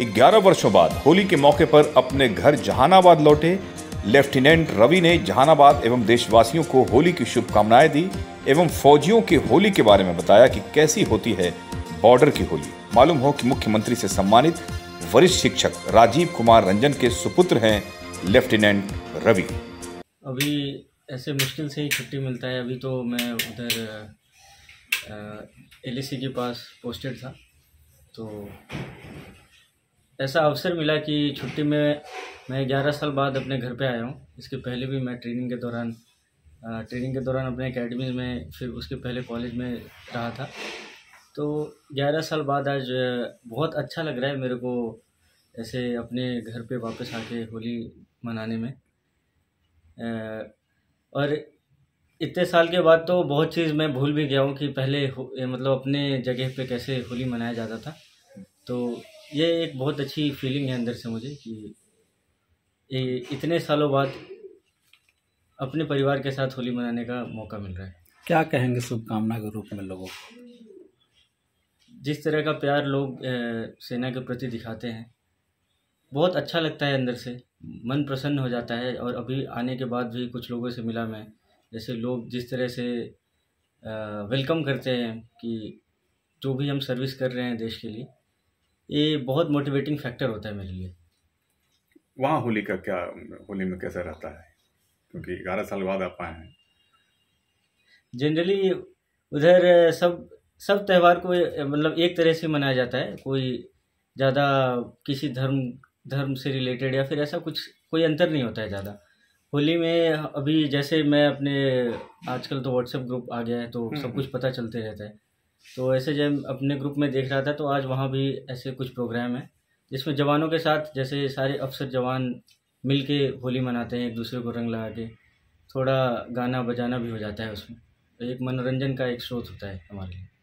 11 वर्षों बाद होली के मौके पर अपने घर जहानाबाद लौटे लेफ्टिनेंट रवि ने जहानाबाद एवं देशवासियों को होली की शुभकामनाएं दी एवं फौजियों की होली के बारे में बताया कि कैसी होती है बॉर्डर की होली। मालूम हो कि मुख्यमंत्री से सम्मानित वरिष्ठ शिक्षक राजीव कुमार रंजन के सुपुत्र हैं लेफ्टिनेंट रवि। अभी ऐसे मुश्किल से ही छुट्टी मिलता है। अभी तो मैं उधर LAC के पास पोस्टेड था, तो ऐसा अवसर मिला कि छुट्टी में मैं 11 साल बाद अपने घर पे आया हूँ। इसके पहले भी मैं ट्रेनिंग के दौरान अपने एकेडमी में, फिर उसके पहले कॉलेज में रहा था। तो 11 साल बाद आज बहुत अच्छा लग रहा है मेरे को ऐसे अपने घर पे वापस आके होली मनाने में। और इतने साल के बाद तो बहुत चीज़ मैं भूल भी गया हूँ कि पहले मतलब अपने जगह पे कैसे होली मनाया जाता था। तो ये एक बहुत अच्छी फीलिंग है अंदर से मुझे कि ये इतने सालों बाद अपने परिवार के साथ होली मनाने का मौका मिल रहा है। क्या कहेंगे शुभकामना के रूप में लोगों को? जिस तरह का प्यार लोग सेना के प्रति दिखाते हैं, बहुत अच्छा लगता है, अंदर से मन प्रसन्न हो जाता है। और अभी आने के बाद भी कुछ लोगों से मिला मैं, जैसे लोग जिस तरह से वेलकम करते हैं कि जो भी हम सर्विस कर रहे हैं देश के लिए, ये बहुत मोटिवेटिंग फैक्टर होता है मेरे लिए। वहाँ होली का क्या, होली में कैसा रहता है, क्योंकि 11 साल बाद आप आए हैं? जनरली उधर सब त्यौहार को मतलब एक तरह से मनाया जाता है। कोई ज़्यादा किसी धर्म से रिलेटेड या फिर ऐसा कुछ कोई अंतर नहीं होता है ज़्यादा। होली में अभी जैसे मैं अपने, आजकल तो व्हाट्सएप ग्रुप आ गया है तो सब कुछ पता चलते रहता है। तो ऐसे जब अपने ग्रुप में देख रहा था तो आज वहाँ भी ऐसे कुछ प्रोग्राम है जिसमें जवानों के साथ, जैसे सारे अफसर जवान मिल के होली मनाते हैं, एक दूसरे को रंग लगा के, थोड़ा गाना बजाना भी हो जाता है उसमें। तो एक मनोरंजन का एक स्रोत होता है हमारे लिए।